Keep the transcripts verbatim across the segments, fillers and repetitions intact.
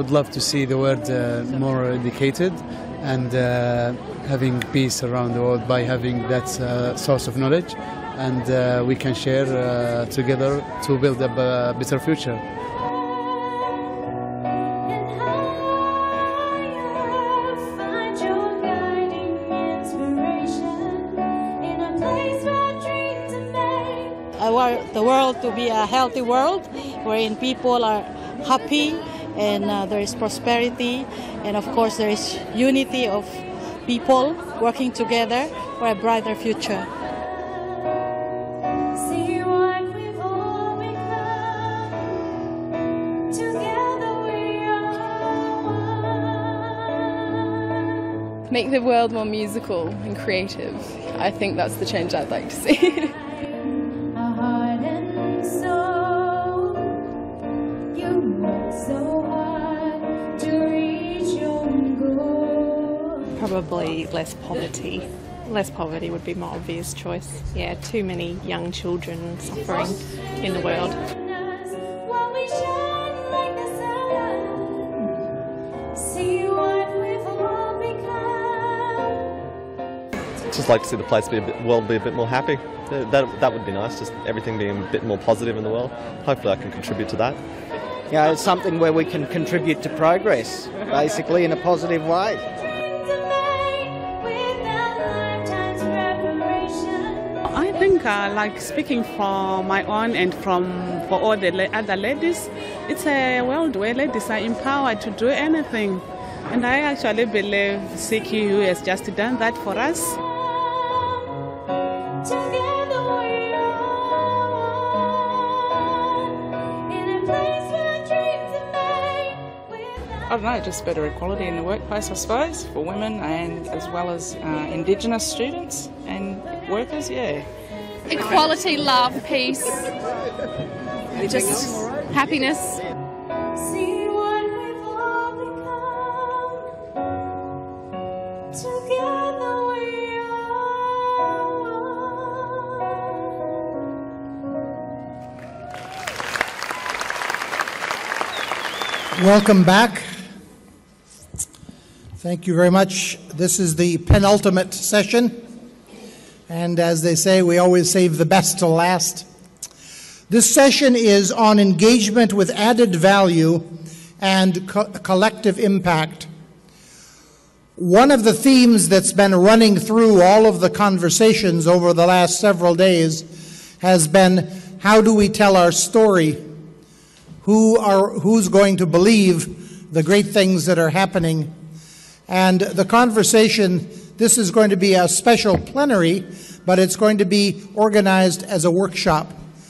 would love to see the world uh, more educated and uh, having peace around the world by having that uh, source of knowledge, and uh, we can share uh, together to build a uh, better future. I want the world to be a healthy world wherein people are happy and uh, there is prosperity, and of course there is unity of people working together for a brighter future. Make the world more musical and creative. I think that's the change I'd like to see. Probably less poverty. Less poverty would be my obvious choice. Yeah, too many young children suffering in the world. Just like to see the place be a bit, world be a bit more happy. That, that would be nice, just everything being a bit more positive in the world. Hopefully I can contribute to that. Yeah, it's something where we can contribute to progress, basically in a positive way. I think, uh, like speaking for my own and from for all the la other ladies, it's a world where ladies are empowered to do anything. And I actually believe C Q U has just done that for us. I don't know, just better equality in the workplace, I suppose, for women and as well as uh, Indigenous students and workers, yeah. Equality, love, peace, just happiness. See what we've all become. Together we are one. Welcome back. Thank you very much. This is the penultimate session. And as they say, we always save the best to last. This session is on engagement with added value and co collective impact. One of the themes that's been running through all of the conversations over the last several days has been, how do we tell our story? Who are, who's going to believe the great things that are happening? And the conversation, this is going to be a special plenary, but it's going to be organized as a workshop.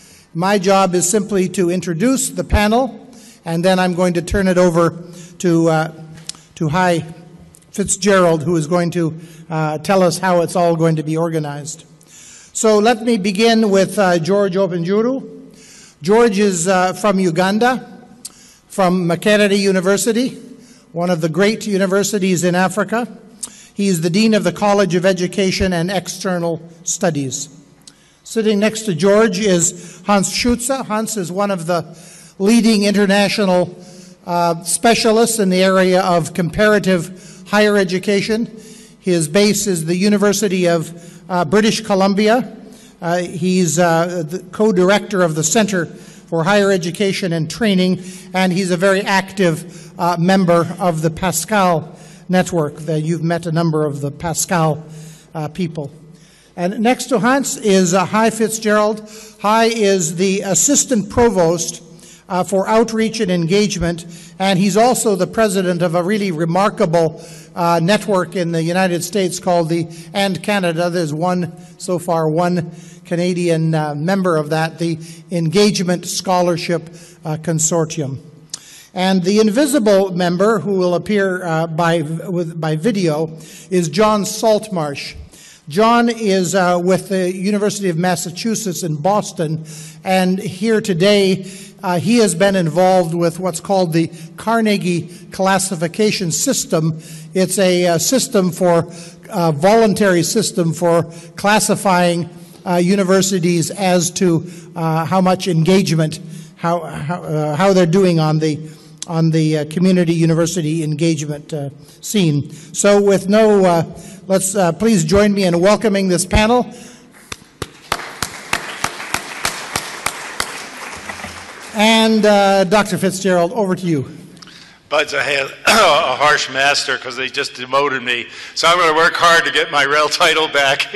My job is simply to introduce the panel, and then I'm going to turn it over to, uh, to Hi Fitzgerald, who is going to uh, tell us how it's all going to be organized. So let me begin with uh, George Openjuru. George is uh, from Uganda, from Makerere University, one of the great universities in Africa. He is the Dean of the College of Education and External Studies. Sitting next to George is Hans Schuetze. Hans is one of the leading international uh, specialists in the area of comparative higher education. His base is the University of uh, British Columbia. Uh, he's uh, the co-director of the Center for Higher Education and Training, and he's a very active uh, member of the Pascal network. That you've met a number of the Pascal uh, people. And next to Hans is uh, Hi Fitzgerald. Hi is the Assistant Provost uh, for Outreach and Engagement, and he's also the president of a really remarkable uh, network in the United States called the And Canada. There's one, so far, one Canadian uh, member of that, the Engagement Scholarship uh, Consortium. And the invisible member, who will appear uh, by, with, by video, is John Saltmarsh. John is uh, with the University of Massachusetts in Boston, and here today uh, he has been involved with what's called the Carnegie Classification System. It's a, a system for, uh, voluntary system for classifying uh, universities as to uh, how much engagement, how, how, uh, how they're doing on the on the uh, community university engagement uh, scene. So with no, uh, let's uh, please join me in welcoming this panel. And uh, Doctor Fitzgerald, over to you. Bud's a, a harsh master because they just demoted me. So I'm going to work hard to get my rail title back.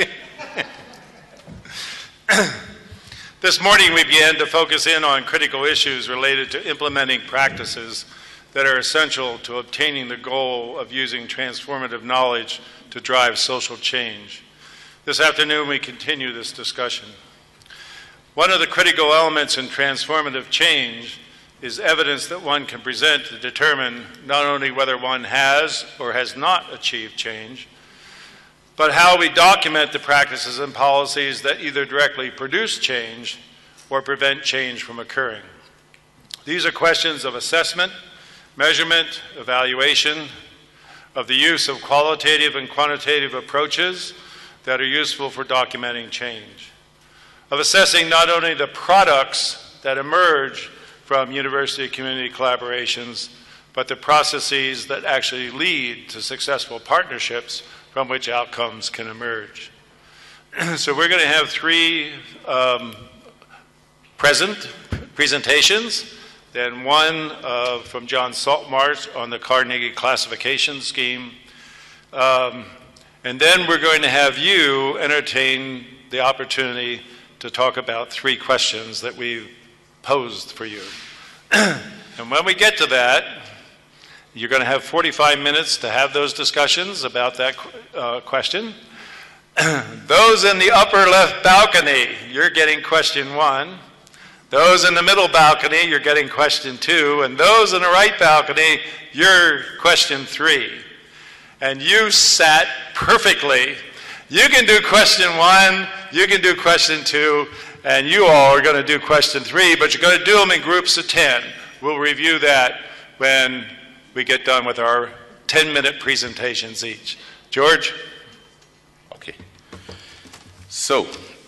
This morning we began to focus in on critical issues related to implementing practices that are essential to obtaining the goal of using transformative knowledge to drive social change. This afternoon we continue this discussion. One of the critical elements in transformative change is evidence that one can present to determine not only whether one has or has not achieved change, but how we document the practices and policies that either directly produce change or prevent change from occurring. These are questions of assessment, measurement, evaluation, of the use of qualitative and quantitative approaches that are useful for documenting change, of assessing not only the products that emerge from university-community collaborations, but the processes that actually lead to successful partnerships from which outcomes can emerge. So we're going to have three um, present presentations, then one uh, from John Saltmarsh on the Carnegie classification scheme, um, and then we're going to have you entertain the opportunity to talk about three questions that we've posed for you. And when we get to that, you're going to have forty-five minutes to have those discussions about that uh, question. Those in the upper left balcony, you're getting question one. Those in the middle balcony, you're getting question two. And those in the right balcony, you're question three. And you sat perfectly. You can do question one, you can do question two, and you all are going to do question three, but you're going to do them in groups of ten. We'll review that when we get done with our ten-minute presentations each. George? Okay. So,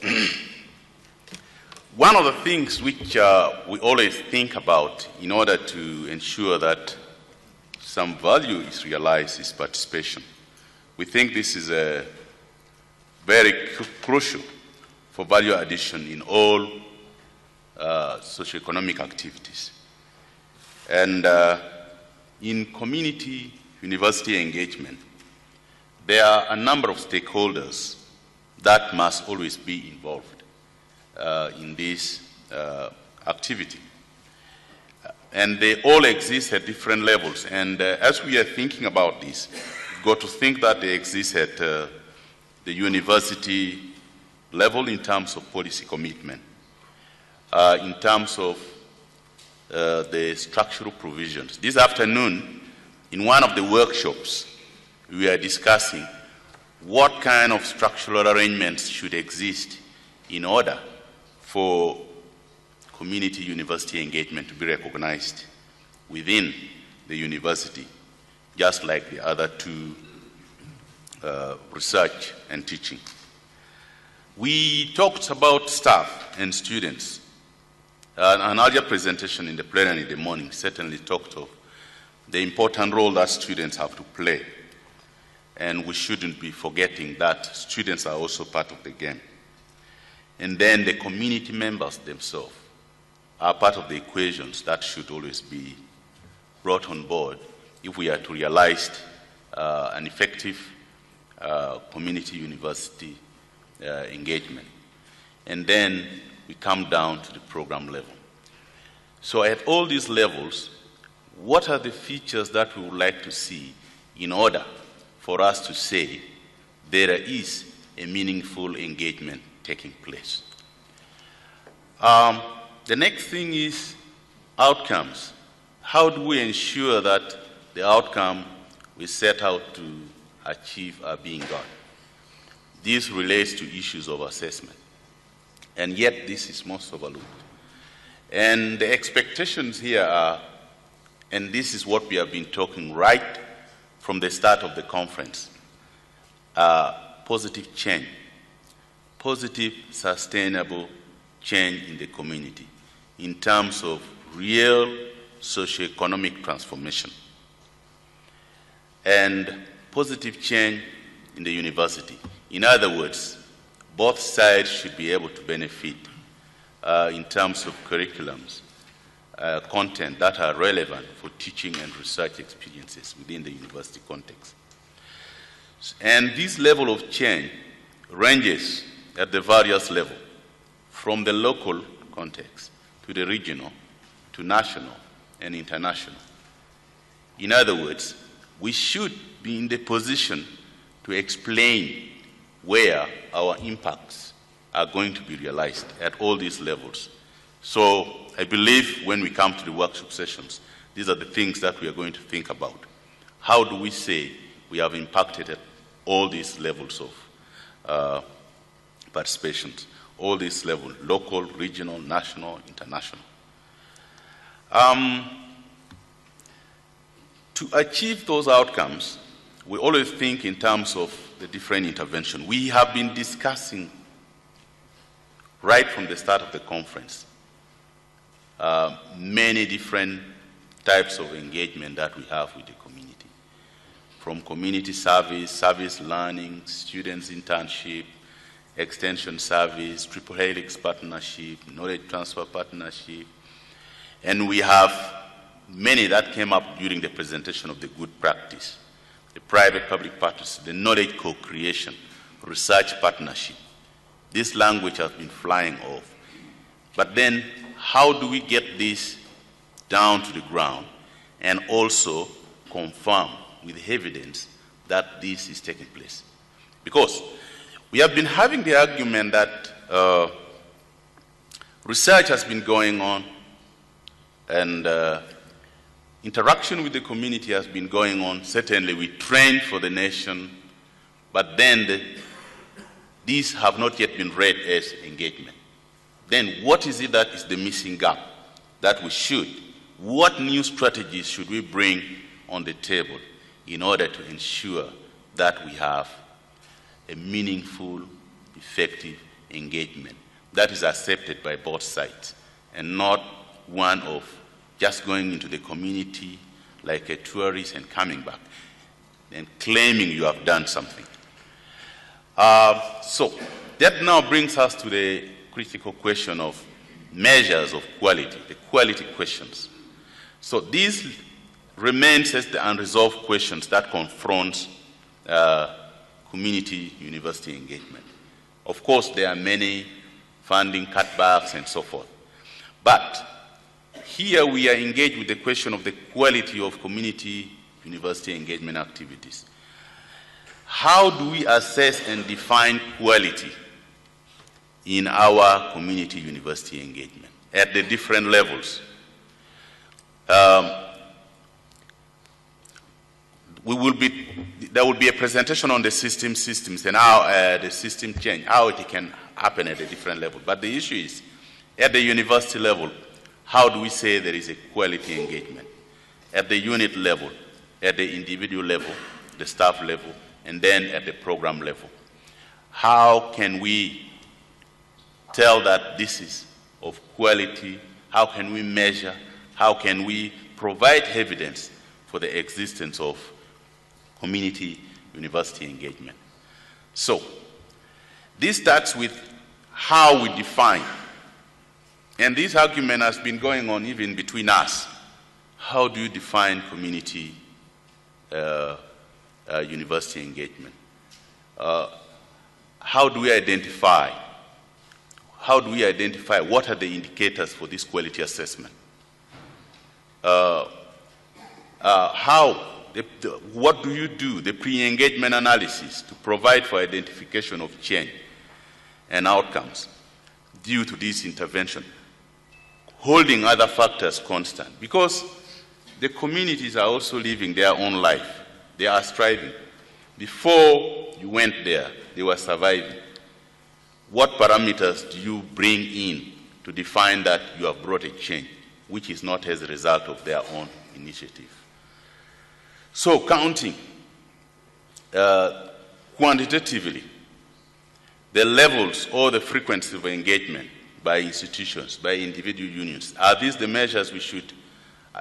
one of the things which uh, we always think about in order to ensure that some value is realized is participation. We think this is a very cru crucial for value addition in all uh, socioeconomic activities. And uh, in community university engagement, there are a number of stakeholders that must always be involved uh, in this uh, activity. And they all exist at different levels. And uh, as we are thinking about this, we've got to think that they exist at uh, the university level in terms of policy commitment, uh, in terms of uh, the structural provisions. This afternoon, in one of the workshops, we are discussing what kind of structural arrangements should exist in order for community university engagement to be recognized within the university, just like the other two, uh, research and teaching. We talked about staff and students. Uh, an earlier presentation in the plenary in the morning certainly talked of the important role that students have to play. And we shouldn't be forgetting that students are also part of the game. And then the community members themselves are part of the equations that should always be brought on board if we are to realize uh, an effective uh, community university uh, engagement. And then we come down to the program level. So at all these levels, what are the features that we would like to see in order for us to say there is a meaningful engagement taking place? Um, the next thing is outcomes. How do we ensure that the outcome we set out to achieve are being got? This relates to issues of assessment. And yet this is most overlooked. And the expectations here are, and this is what we have been talking right from the start of the conference, uh, positive change, positive, sustainable change in the community in terms of real socio-economic transformation and positive change in the university. In other words, both sides should be able to benefit uh, in terms of curriculums, uh, content that are relevant for teaching and research experiences within the university context. And this level of change ranges at the various levels, from the local context to the regional, to national and international. In other words, we should be in the position to explain where our impacts are going to be realized at all these levels. So I believe when we come to the workshop sessions, these are the things that we are going to think about. How do we say we have impacted at all these levels of uh, participation, all these levels, local, regional, national, international. Um, to achieve those outcomes, we always think in terms of the different interventions. We have been discussing right from the start of the conference uh, many different types of engagement that we have with the community, from community service, service learning, students internship, extension service, triple helix partnership, knowledge transfer partnership, and we have many that came up during the presentation of the good practice, the private-public partnership, the knowledge co-creation, research partnership. This language has been flying off. But then, how do we get this down to the ground and also confirm with evidence that this is taking place? Because we have been having the argument that uh, research has been going on and uh, interaction with the community has been going on. Certainly we trained for the nation, but then the, these have not yet been read as engagement. Then what is it that is the missing gap that we should? What new strategies should we bring on the table in order to ensure that we have a meaningful, effective engagement that is accepted by both sides and not one of just going into the community like a tourist and coming back and claiming you have done something. Uh, so that now brings us to the critical question of measures of quality, the quality questions. So these remains as the unresolved questions that confront uh, community university engagement. Of course, there are many funding cutbacks and so forth. But here we are engaged with the question of the quality of community university engagement activities. How do we assess and define quality in our community university engagement at the different levels? Um, we will be, there will be a presentation on the system systems and how uh, the system change, how it can happen at a different level. But the issue is, at the university level, how do we say there is a quality engagement? At the unit level, at the individual level, the staff level, and then at the program level. How can we tell that this is of quality? How can we measure? How can we provide evidence for the existence of community university engagement? So, this starts with how we define. And this argument has been going on even between us. How do you define community uh, uh, university engagement? Uh, how do we identify? How do we identify what are the indicators for this quality assessment? Uh, uh, how, the, the, what do you do, the pre-engagement analysis to provide for identification of change and outcomes due to this intervention, holding other factors constant, because the communities are also living their own life. They are striving. Before you went there, they were surviving. What parameters do you bring in to define that you have brought a change, which is not as a result of their own initiative? So counting uh, quantitatively the levels or the frequency of engagement by institutions, by individual unions, are these the measures we should uh,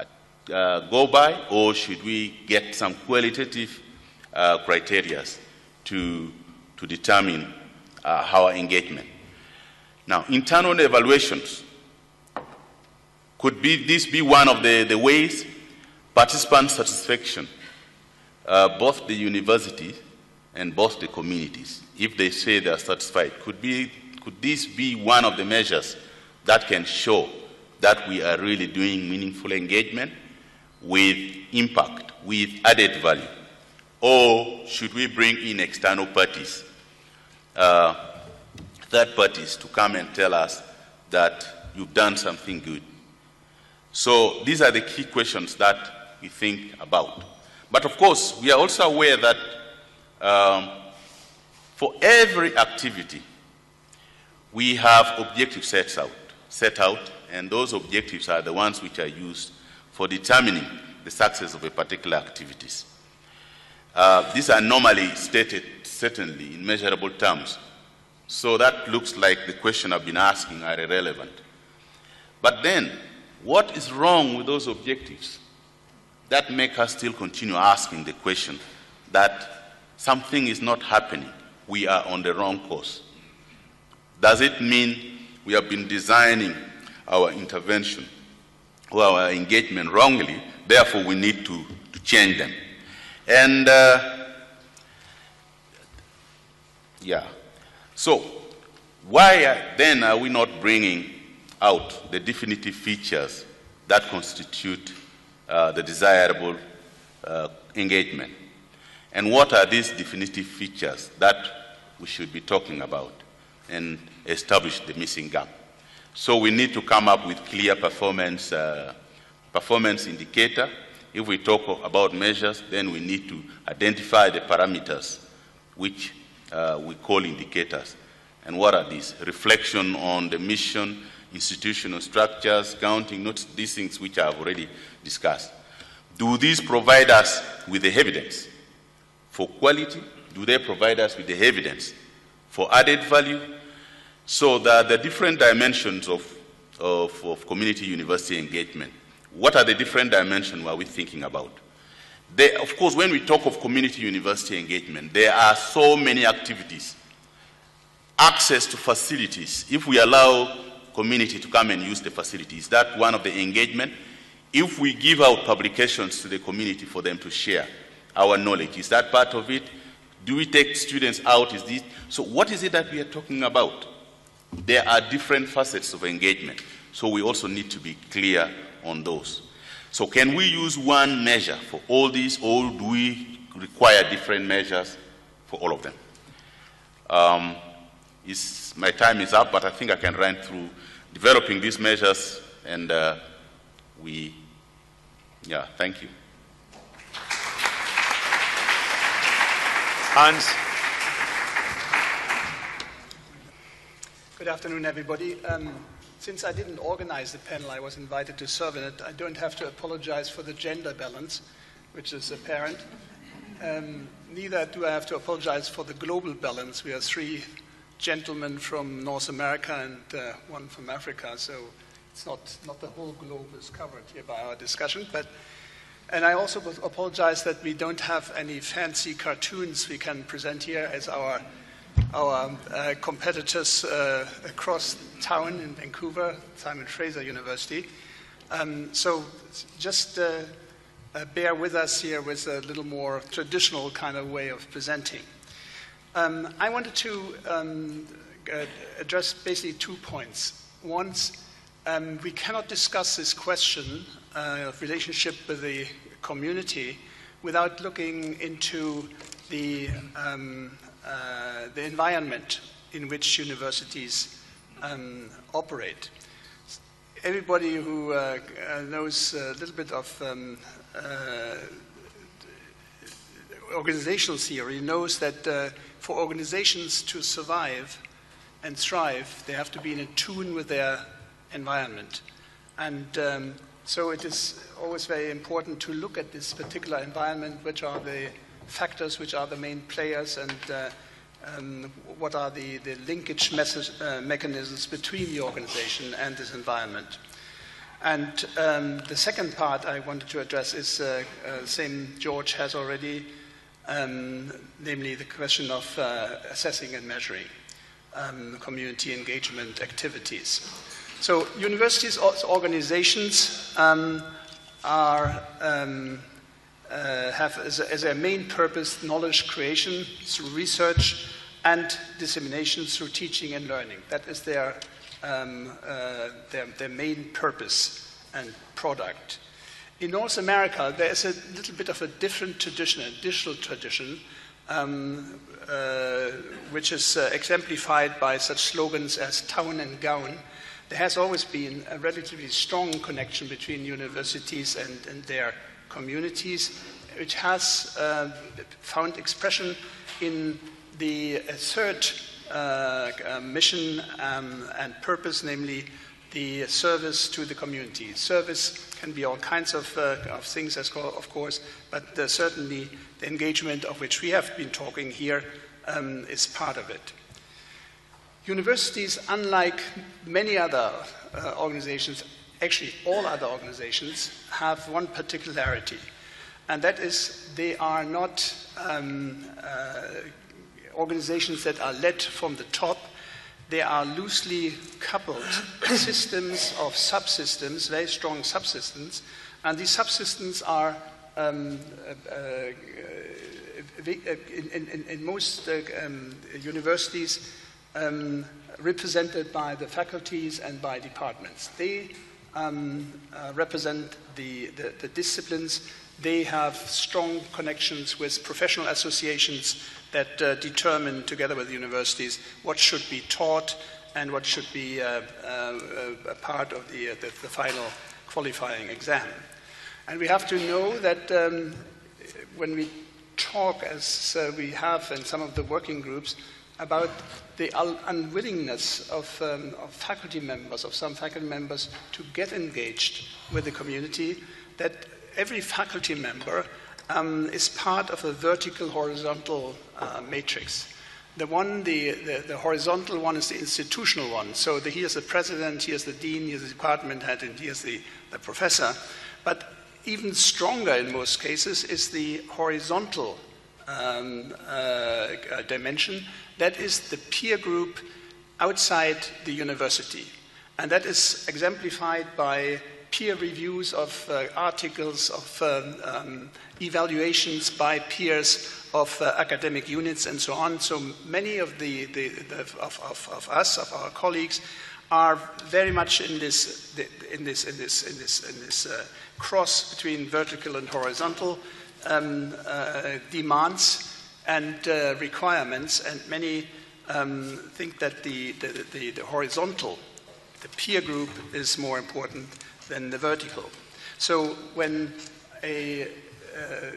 uh, go by, or should we get some qualitative uh, criteria to, to determine uh, our engagement? Now, internal evaluations, could be, this be one of the, the ways? Participant satisfaction, uh, both the university and both the communities, if they say they are satisfied, could, be, could this be one of the measures that can show that we are really doing meaningful engagement with impact, with added value? Or should we bring in external parties, uh, third parties, to come and tell us that you've done something good? So these are the key questions that we think about. But of course, we are also aware that um, for every activity, we have objectives set out, set out, and those objectives are the ones which are used for determining the success of a particular activities. Uh, these are normally stated, certainly, in measurable terms. So that looks like the question I've been asking are irrelevant. But then, what is wrong with those objectives that make us still continue asking the question that something is not happening, we are on the wrong course? Does it mean we have been designing our intervention or our engagement wrongly, therefore we need to, to change them? And uh, yeah, so why are, then are we not bringing out the definitive features that constitute uh, the desirable uh, engagement? And what are these definitive features that we should be talking about and establish the missing gap? So we need to come up with clear performance, uh, performance indicator. If we talk about measures, then we need to identify the parameters which uh, we call indicators. And what are these? Reflection on the mission, institutional structures, counting, not these things which I have already discussed. Do these provide us with the evidence for quality? Do they provide us with the evidence for added value? So that the different dimensions of, of, of community university engagement, what are the different dimensions are we thinking about? They, of course, when we talk of community university engagement, there are so many activities. Access to facilities, if we allow community to come and use the facilities, that's one of the engagement. If we give out publications to the community for them to share our knowledge, is that part of it? Do we take students out? Is this? So what is it that we are talking about? There are different facets of engagement, so we also need to be clear on those. So can we use one measure for all these, or do we require different measures for all of them? Um, is, my time is up, but I think I can run through developing these measures, and uh, we, yeah, thank you. Hans. Good afternoon, everybody. Um, since I didn't organize the panel, I was invited to serve in it. I don't have to apologize for the gender balance, which is apparent. Um, neither do I have to apologize for the global balance. We are three gentlemen from North America and uh, one from Africa, so it's not, not the whole globe is covered here by our discussion. But, and I also apologize that we don't have any fancy cartoons we can present here as our our uh, competitors uh, across town in Vancouver, Simon Fraser University. Um, so just uh, uh, bear with us here with a little more traditional kind of way of presenting. Um, I wanted to um, uh, address basically two points. One, um, we cannot discuss this question uh, of relationship with the community without looking into the um, Uh, the environment in which universities um, operate. Everybody who uh, knows a little bit of um, uh, organizational theory knows that uh, for organizations to survive and thrive, they have to be in tune with their environment. And um, so it is always very important to look at this particular environment, which are the factors, which are the main players, and uh, um, what are the, the linkage message, uh, mechanisms between the organization and this environment. And um, the second part I wanted to address is uh, uh, same George has already, um, namely the question of uh, assessing and measuring um, community engagement activities. So universities, organizations um, are, um, uh, have as, a, as their main purpose knowledge creation through research and dissemination through teaching and learning. That is their Um, uh, their, their main purpose and product. In North America, there is a little bit of a different tradition, a digital tradition, um, uh, which is uh, exemplified by such slogans as town and gown. There has always been a relatively strong connection between universities and, and their communities, which has uh, found expression in the uh, third Uh, uh, mission um, and purpose, namely the service to the community. Service can be all kinds of, uh, of things, as co of course, but uh, certainly the engagement of which we have been talking here um, is part of it. Universities, unlike many other uh, organizations, actually all other organizations, have one particularity, and that is they are not um, uh, organizations that are led from the top. They are loosely coupled systems of subsystems, very strong subsystems, and these subsystems are um, uh, uh, in, in, in most uh, um, universities um, represented by the faculties and by departments. They um, uh, represent the, the, the disciplines. They have strong connections with professional associations that uh, determine, together with universities, what should be taught and what should be uh, uh, a part of the, uh, the, the final qualifying exam. And we have to know that um, when we talk, as uh, we have in some of the working groups, about the unwillingness of, um, of faculty members, of some faculty members, to get engaged with the community, that every faculty member um, is part of a vertical-horizontal uh, matrix. The one, the, the, the horizontal one is the institutional one. So the, here's the president, here's the dean, here's the department head, and here's the, the professor. But even stronger in most cases is the horizontal um, uh, dimension. That is the peer group outside the university. And that is exemplified by peer reviews of uh, articles, of um, um, evaluations by peers of uh, academic units and so on. So many of, the, the, the, of, of, of us, of our colleagues, are very much in this, in this, in this, in this, in this uh, cross between vertical and horizontal um, uh, demands and uh, requirements, and many um, think that the, the, the, the horizontal, the peer group, is more important than the vertical. So when a, uh,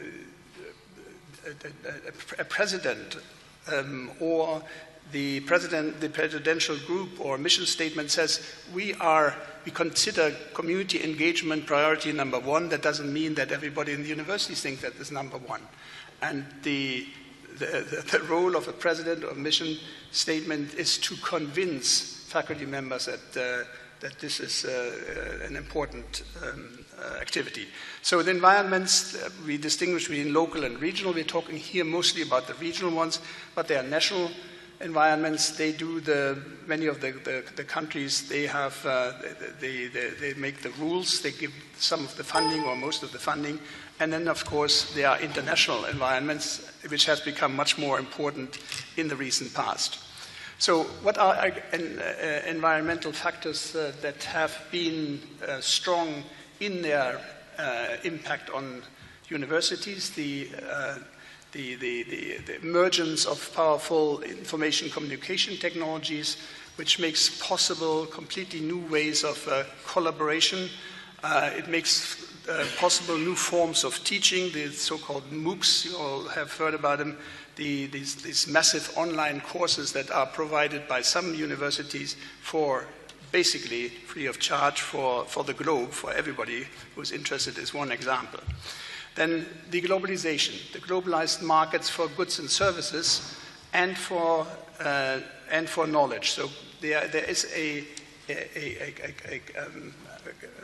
a, a president um, or the president, the presidential group or mission statement says, we are, we consider community engagement priority number one, that doesn't mean that everybody in the universities think that is number one. And the, the, the, the role of a president or mission statement is to convince faculty members that uh, that this is uh, an important um, uh, activity. So the environments, uh, we distinguish between local and regional. We're talking here mostly about the regional ones, but they are national environments. They do the, many of the, the, the countries, they have, uh, they, they, they make the rules, they give some of the funding or most of the funding, and then of course there are international environments, which has become much more important in the recent past. So what are uh, uh, environmental factors uh, that have been uh, strong in their uh, impact on universities? The, uh, the, the, the, the emergence of powerful information communication technologies, which makes possible completely new ways of uh, collaboration. Uh, it makes uh, possible new forms of teaching, the so-called MOOCs, you all have heard about them. The, these, these massive online courses that are provided by some universities for basically free of charge for, for the globe, for everybody who's interested, is one example. Then the globalization, the globalized markets for goods and services and for, uh, and for knowledge. So there, there is a, a, a, a, a, um,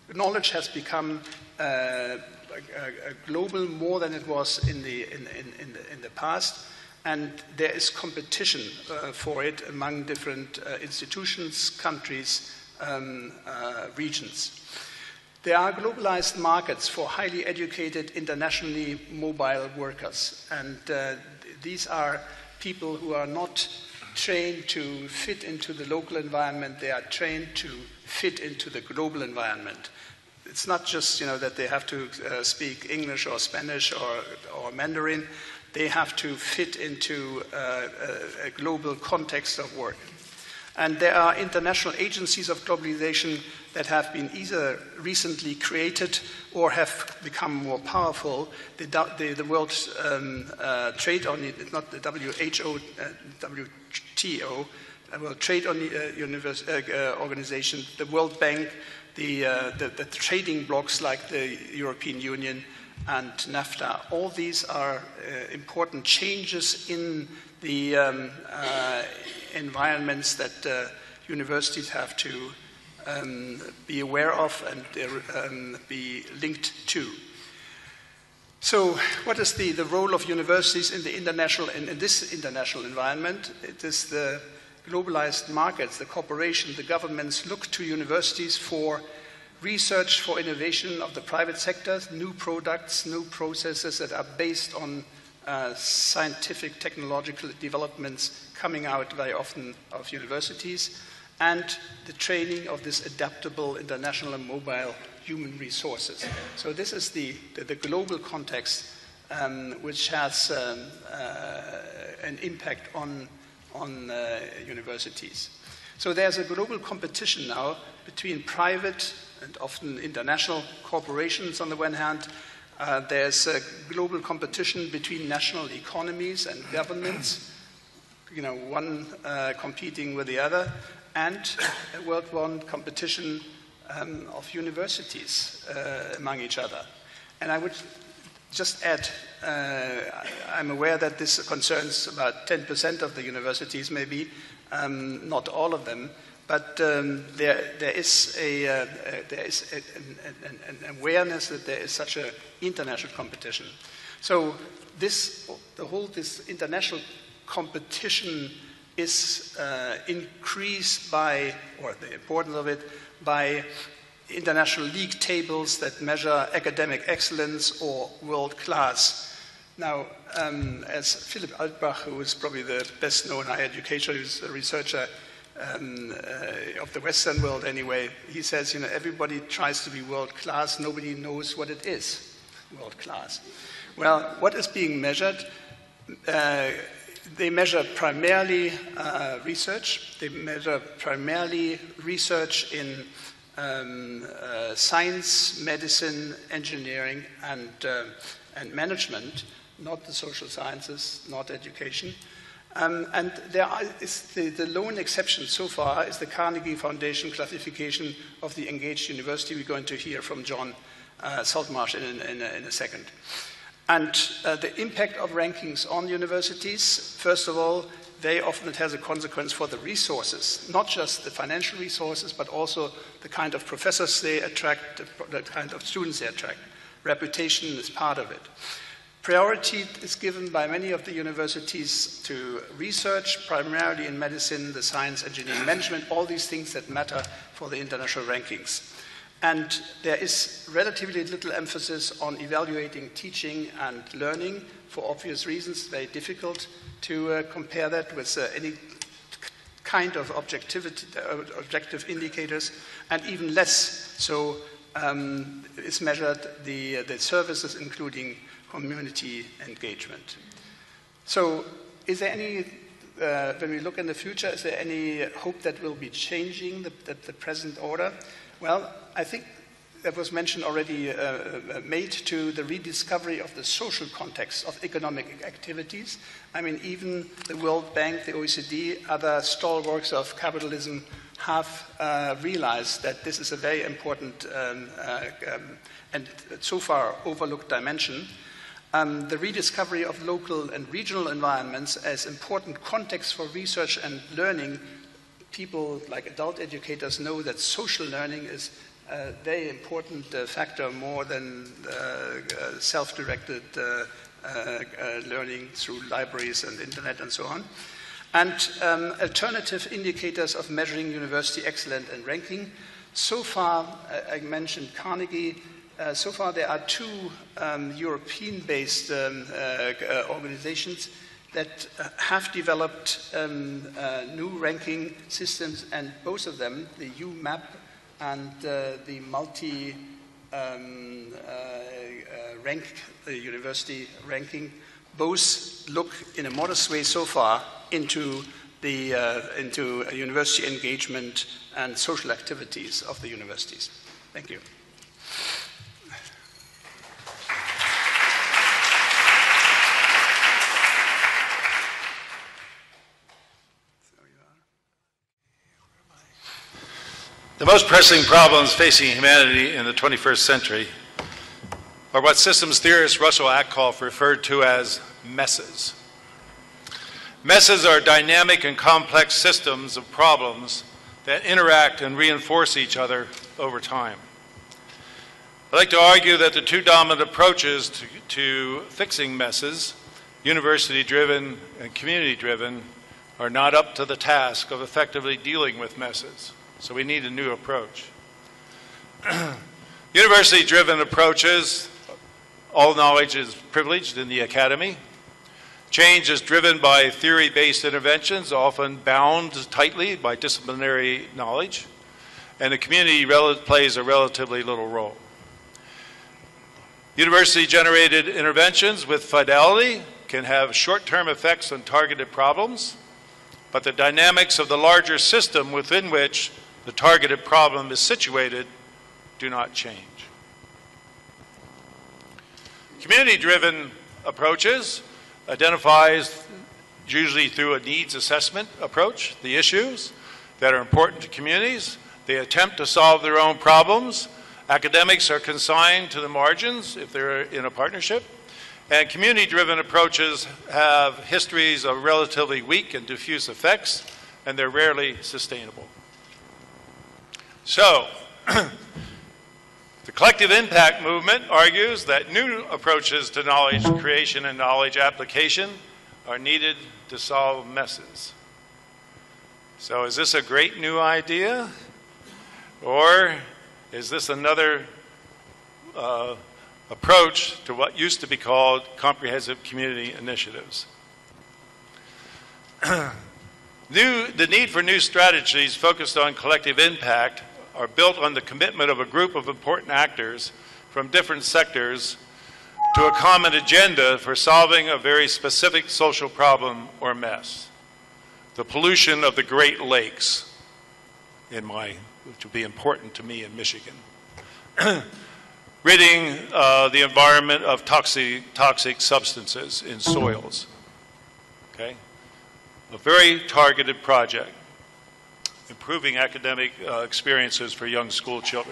knowledge has become uh, a, a global more than it was in the, in, in, in the, in the past, and there is competition uh, for it among different uh, institutions, countries, um, uh, regions. There are globalized markets for highly educated, internationally mobile workers, and uh, these are people who are not trained to fit into the local environment, they are trained to fit into the global environment. It's not just, you know, that they have to uh, speak English or Spanish or, or Mandarin, they have to fit into uh, a, a global context of work. And there are international agencies of globalization that have been either recently created or have become more powerful. The, the, the World um, uh, Trade Organization, not the W H O, uh, W T O, uh, World Trade uh, Univers uh, uh, Organization, the World Bank, the, uh, the, the trading blocs like the European Union and NAFTA. All these are uh, important changes in the um, uh, environments that uh, universities have to um, be aware of and uh, um, be linked to. So what is the, the role of universities in the international, in, in this international environment? It is the globalized markets, the corporations, the governments look to universities for research, for innovation of the private sector, new products, new processes that are based on uh, scientific, technological developments coming out very often of universities, and the training of this adaptable, international and mobile human resources. So this is the, the, the global context um, which has um, uh, an impact on, on uh, universities. So there's a global competition now between private and often international corporations on the one hand. Uh, there's a global competition between national economies and governments, you know, one uh, competing with the other, and a worldwide competition um, of universities uh, among each other. And I would just add, uh, I'm aware that this concerns about ten percent of the universities, maybe, um, not all of them, but um, there, there is, a, uh, uh, there is a, an, an, an awareness that there is such an international competition. So this, the whole this international competition is uh, increased by, or the importance of it, by international league tables that measure academic excellence or world class. Now, um, as Philipp Altbach, who is probably the best known higher educator, who's a researcher um, uh, of the Western world anyway, he says, you know, everybody tries to be world class, nobody knows what it is, world class. Well, what is being measured? Uh, They measure primarily uh, research. They measure primarily research in um, uh, science, medicine, engineering, and, uh, and management, not the social sciences, not education. Um, and there are, is the, the lone exception so far is the Carnegie Foundation classification of the engaged university. We're going to hear from John uh, Saltmarsh in, in, in a second. And uh, the impact of rankings on universities, first of all, very often it has a consequence for the resources, not just the financial resources, but also the kind of professors they attract, the kind of students they attract. Reputation is part of it. Priority is given by many of the universities to research, primarily in medicine, the science, engineering, management, all these things that matter for the international rankings. And there is relatively little emphasis on evaluating teaching and learning for obvious reasons. Very difficult to uh, compare that with uh, any kind of objectivity, uh, objective indicators, and even less so um, is measured the, uh, the services, including community engagement. So is there any, uh, when we look in the future, is there any hope that will be changing the, the, the present order? Well, I think that was mentioned already, uh, made to the rediscovery of the social context of economic activities. I mean, even the World Bank, the O E C D, other stalwarts of capitalism have uh, realized that this is a very important um, uh, um, and so far overlooked dimension. Um, the rediscovery of local and regional environments as important context for research and learning. People like adult educators know that social learning is a very important uh, factor, more than uh, uh, self-directed uh, uh, uh, learning through libraries and internet and so on. And um, alternative indicators of measuring university excellence and ranking. So far, uh, I mentioned Carnegie. Uh, so far, there are two um, European-based um, uh, uh, organizations that uh, have developed um, uh, new ranking systems, and both of them, the U map and uh, the multi um, uh, uh, rank, uh, university ranking, both look in a modest way so far into the uh, into university engagement and social activities of the universities. Thank you. The most pressing problems facing humanity in the twenty-first century are what systems theorist Russell Ackoff referred to as messes. Messes are dynamic and complex systems of problems that interact and reinforce each other over time. I'd like to argue that the two dominant approaches to, to fixing messes, university-driven and community-driven, are not up to the task of effectively dealing with messes. So we need a new approach. University-driven approaches, all knowledge is privileged in the academy. Change is driven by theory-based interventions, often bound tightly by disciplinary knowledge, and the community plays a relatively little role. University-generated interventions with fidelity can have short-term effects on targeted problems, but the dynamics of the larger system within which the targeted problem is situated do not change. Community-driven approaches identifies, usually through a needs assessment approach, the issues that are important to communities. They attempt to solve their own problems. Academics are consigned to the margins if they're in a partnership. And community-driven approaches have histories of relatively weak and diffuse effects, and they're rarely sustainable. So, the collective impact movement argues that new approaches to knowledge creation and knowledge application are needed to solve messes. So is this a great new idea? Or is this another uh, approach to what used to be called comprehensive community initiatives? New, the need for new strategies focused on collective impact are built on the commitment of a group of important actors from different sectors to a common agenda for solving a very specific social problem or mess. The pollution of the Great Lakes, in my, which will be important to me in Michigan. Ridding uh, the environment of toxic, toxic substances in soils. Okay? A very targeted project. Improving academic uh, experiences for young school children.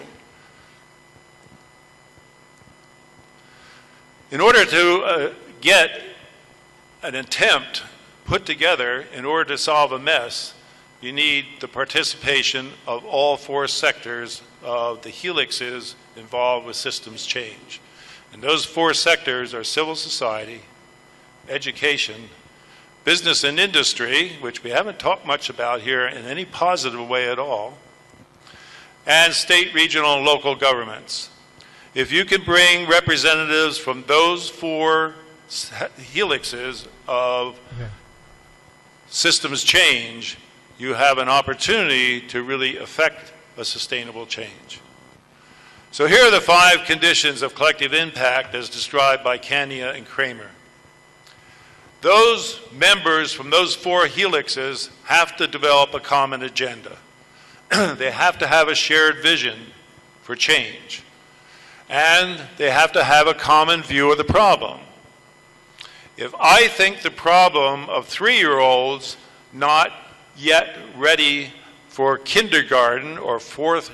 In order to uh, get an attempt put together in order to solve a mess, you need the participation of all four sectors of the helixes involved with systems change. And those four sectors are civil society, education, business and industry, which we haven't talked much about here in any positive way at all, and state, regional, and local governments. If you can bring representatives from those four helixes of okay. systems change, you have an opportunity to really affect a sustainable change. So here are the five conditions of collective impact as described by Kania and Kramer. Those members from those four helixes have to develop a common agenda. They have to have a shared vision for change. And they have to have a common view of the problem. If I think the problem of three-year-olds not yet ready for kindergarten or fourth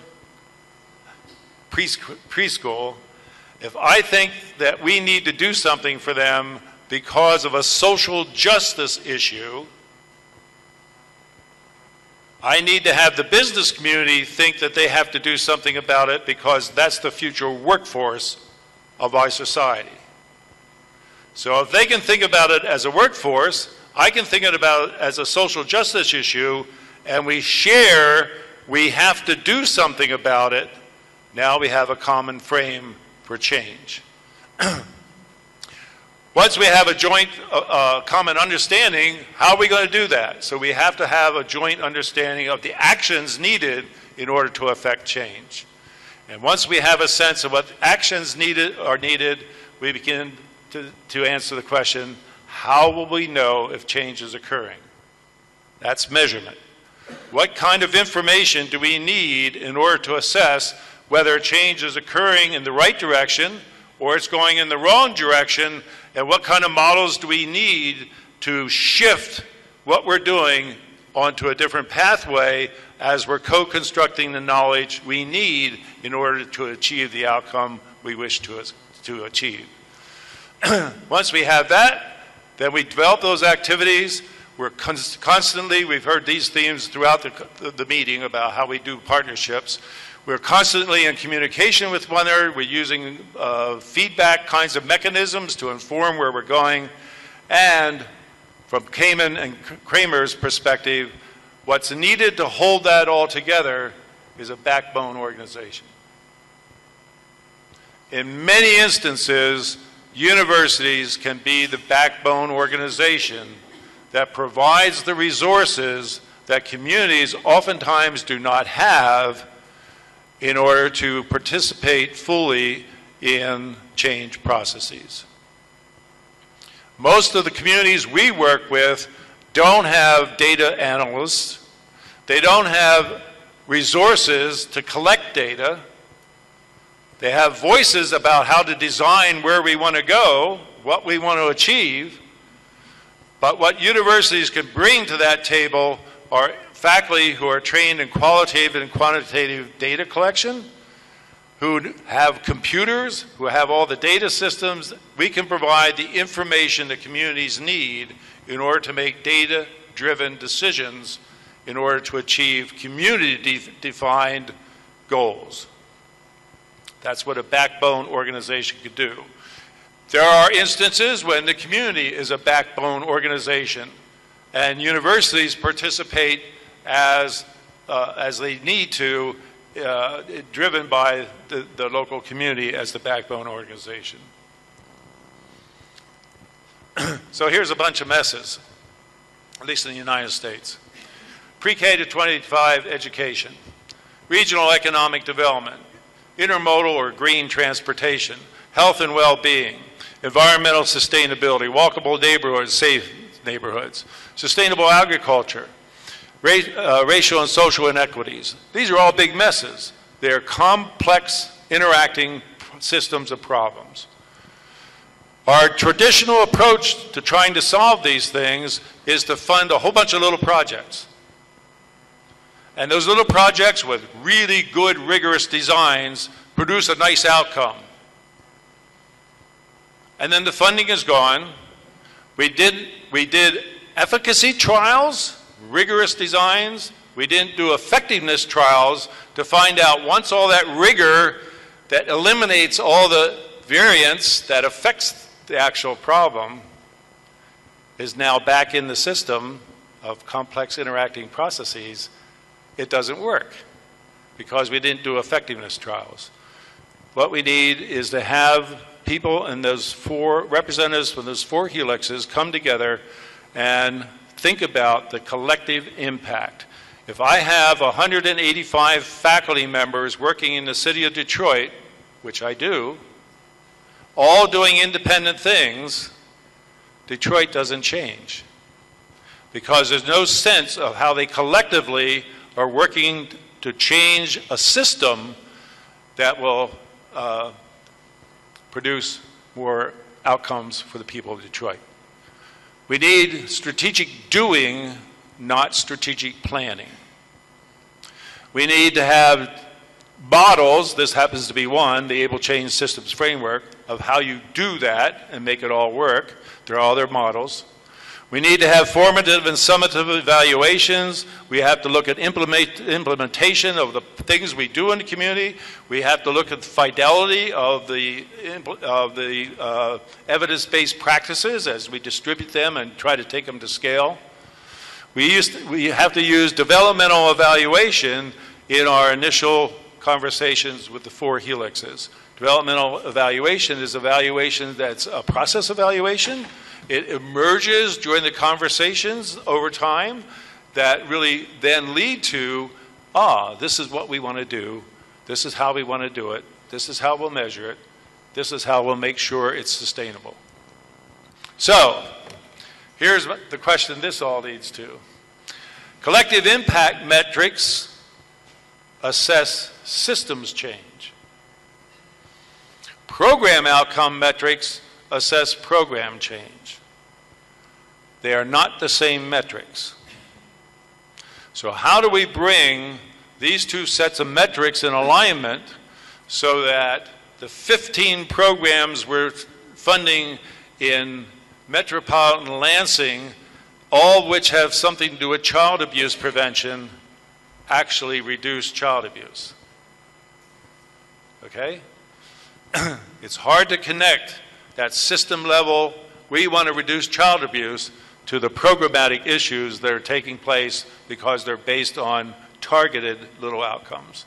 preschool, if I think that we need to do something for them because of a social justice issue, I need to have the business community think that they have to do something about it because that's the future workforce of our society. So if they can think about it as a workforce, I can think about it as a social justice issue, and we share, we have to do something about it. Now we have a common frame for change. Once we have a joint uh, uh, common understanding, how are we going to do that? So we have to have a joint understanding of the actions needed in order to affect change. And once we have a sense of what actions needed are needed, we begin to, to answer the question, how will we know if change is occurring? That's measurement. What kind of information do we need in order to assess whether change is occurring in the right direction or it's going in the wrong direction, and what kind of models do we need to shift what we're doing onto a different pathway as we're co-constructing the knowledge we need in order to achieve the outcome we wish to, to achieve. Once we have that, then we develop those activities. We're const constantly, we've heard these themes throughout the, the meeting about how we do partnerships. We're constantly in communication with one another. We're using uh, feedback kinds of mechanisms to inform where we're going. And from Kamen and Kramer's perspective, what's needed to hold that all together is a backbone organization. In many instances, universities can be the backbone organization that provides the resources that communities oftentimes do not have in order to participate fully in change processes. Most of the communities we work with don't have data analysts. They don't have resources to collect data. They have voices about how to design where we want to go, what we want to achieve. But what universities can bring to that table are faculty who are trained in qualitative and quantitative data collection, who have computers, who have all the data systems. We can provide the information that communities need in order to make data-driven decisions in order to achieve community-defined goals. That's what a backbone organization could do. There are instances when the community is a backbone organization and universities participate as, uh, as they need to, uh, driven by the, the local community as the backbone organization. So here's a bunch of messes, at least in the United States. Pre-K to twenty-five education, regional economic development, intermodal or green transportation, health and well-being, environmental sustainability, walkable neighborhoods, safe neighborhoods, sustainable agriculture, ra uh, racial and social inequities. These are all big messes. They're complex, interacting systems of problems. Our traditional approach to trying to solve these things is to fund a whole bunch of little projects. And those little projects with really good, rigorous designs produce a nice outcome. And then the funding is gone. We did, we did efficacy trials, rigorous designs. We didn't do effectiveness trials to find out once all that rigor that eliminates all the variance that affects the actual problem is now back in the system of complex interacting processes. It doesn't work because we didn't do effectiveness trials. What we need is to have people and those four representatives from those four helixes come together and think about the collective impact. If I have one hundred eighty-five faculty members working in the city of Detroit, which I do, all doing independent things, Detroit doesn't change because there's no sense of how they collectively are working to change a system that will uh, produce more outcomes for the people of Detroit. We need strategic doing, not strategic planning. We need to have models, this happens to be one, the Able Change Systems Framework, of how you do that and make it all work. There are other models. We need to have formative and summative evaluations. We have to look at implement, implementation of the things we do in the community. We have to look at the fidelity of the, of the uh, evidence-based practices as we distribute them and try to take them to scale. We, used to, we have to use developmental evaluation in our initial conversations with the four helixes. Developmental evaluation is evaluation that's a process evaluation. It emerges during the conversations over time that really then lead to, ah, this is what we want to do. This is how we want to do it. This is how we'll measure it. This is how we'll make sure it's sustainable. So, here's the question this all leads to. Collective impact metrics assess systems change. Program outcome metrics assess program change. They are not the same metrics. So how do we bring these two sets of metrics in alignment so that the fifteen programs we're funding in Metropolitan Lansing, all of which have something to do with child abuse prevention, actually reduce child abuse? Okay? It's hard to connect that system level, we want to reduce child abuse, to the programmatic issues that are taking place because they're based on targeted little outcomes.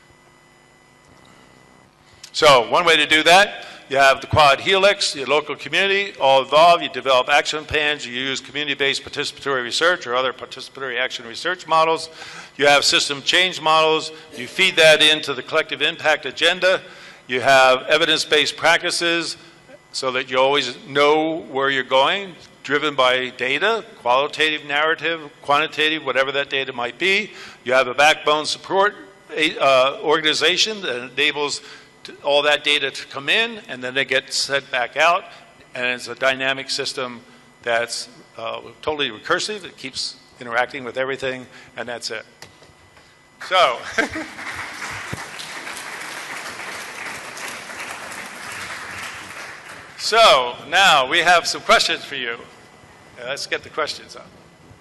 So one way to do that, you have the quad helix, your local community, all involved, you develop action plans, you use community-based participatory research or other participatory action research models, you have system change models, you feed that into the collective impact agenda, you have evidence-based practices so that you always know where you're going, driven by data, qualitative, narrative, quantitative, whatever that data might be. You have a backbone support uh, organization that enables to, all that data to come in, and then it gets sent back out, and it's a dynamic system that's uh, totally recursive. It keeps interacting with everything, and that's it. So. So now we have some questions for you. Uh, let's get the questions up.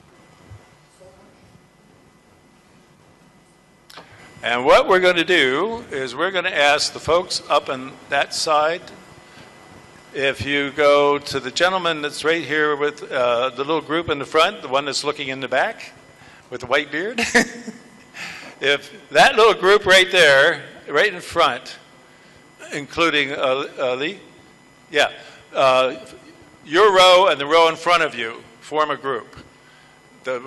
And what we're going to do is we're going to ask the folks up on that side. If you go to the gentleman that's right here with uh, the little group in the front, the one that's looking in the back with the white beard. If that little group right there, right in front, including uh, uh, Lee, yeah, uh, your row and the row in front of you form a group. The,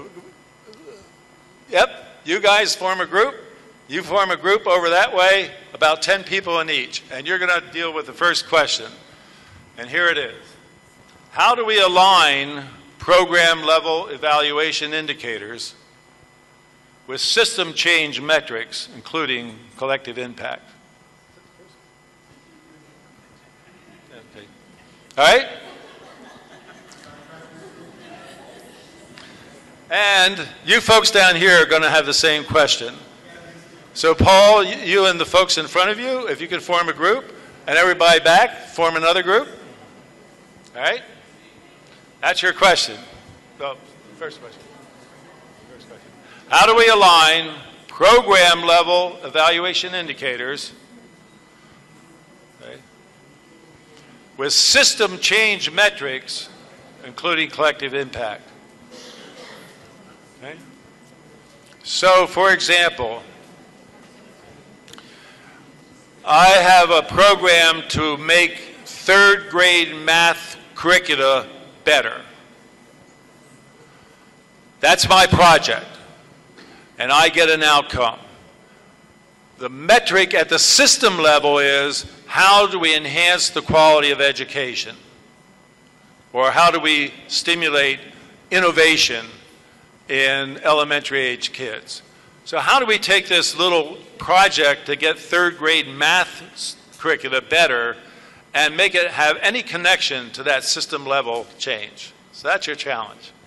yep, you guys form a group. You form a group over that way, about ten people in each, and you're going to deal with the first question. And here it is. How do we align program level evaluation indicators with system change metrics, including collective impact? Okay. All right? And you folks down here are going to have the same question. So Paul, you and the folks in front of you, if you could form a group, and everybody back, form another group. All right? That's your question. So, first question. First question. How do we align program level evaluation indicators, okay, with system change metrics, including collective impact? Okay? So, for example, I have a program to make third grade math curricula better. That's my project, and I get an outcome. The metric at the system level is, how do we enhance the quality of education? Or how do we stimulate innovation in elementary age kids? So how do we take this little project to get third grade math curricula better and make it have any connection to that system level change? So that's your challenge.